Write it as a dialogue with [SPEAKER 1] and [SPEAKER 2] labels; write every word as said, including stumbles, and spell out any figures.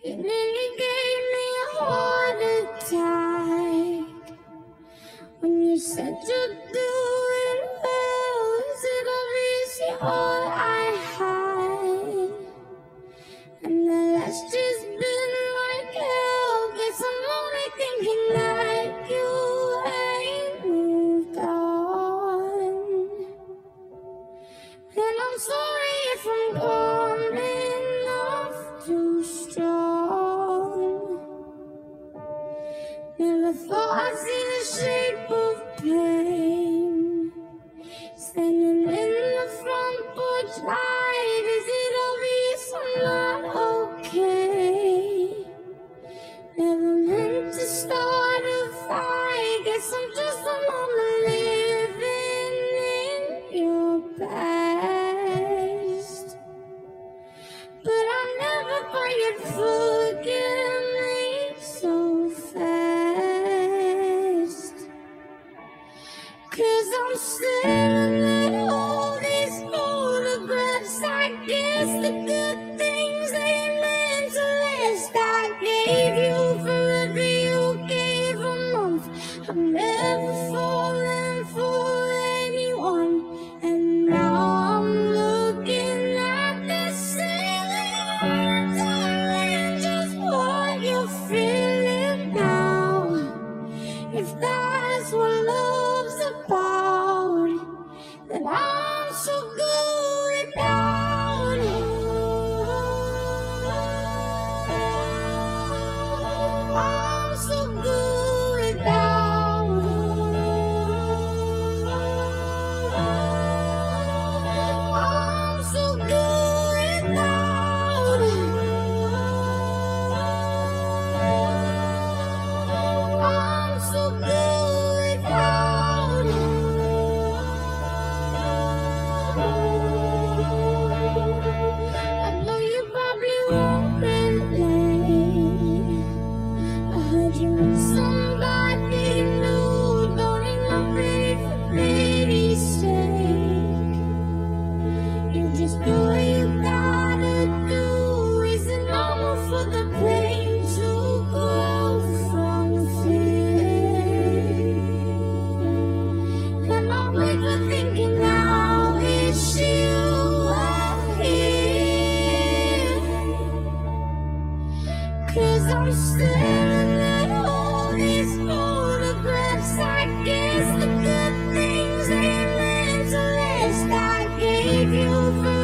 [SPEAKER 1] You nearly gave me a heart attack when you said you'd do it well. Is it obviously all I had? And the last just been like hell. Guess I'm only thinking that you ain't moved on. And I'm sorry if I'm coming off too strong. Never thought I'd see the shape of pain standing in the front porch light. Is it obvious I'm not okay? Never meant to start a fight. Guess I'm just a moment living in your past. But I never thought you'd forgive me so fast. 'Cause I'm staring at all these photographs. I guess the good things ain't meant to last. I gave you forever, you gave a month. I've never fallen for anyone, and now I'm looking at the ceiling, wondering just what you're feeling now. If that's what love's about, then I'm so good without you. I'm so good without you. I'm so good without you. I'm so good without you. I know you probably won't relate. I heard you with somebody new. Don't ain't no pity for pity's sake. You just do what you gotta do. Is it normal for the pain to grow from fear? And I'm weak for thinking now it's you out here. 'Cause I'm staring at all these photographs. I guess the good things ain't meant to last. I gave you forever.